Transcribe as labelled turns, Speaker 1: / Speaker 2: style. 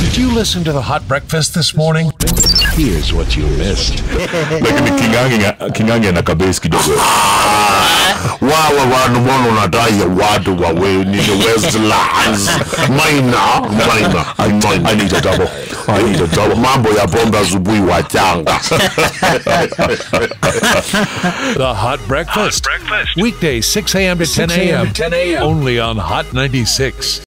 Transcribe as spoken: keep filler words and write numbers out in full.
Speaker 1: Did you listen to the hot breakfast this morning? Here's what you missed.
Speaker 2: Lakini kingangi kingangi na kabesi kidogo.
Speaker 3: Wawa wanu mono nadai watu wa we ni the Westlands. Maina, Maina,
Speaker 2: I, I need a double. I need a double.
Speaker 3: Mambo ya bomba asubuhi wachanga.
Speaker 1: The Hot Breakfast. Hot Breakfast. Weekdays six a m to ten a m Only on Hot ninety-six.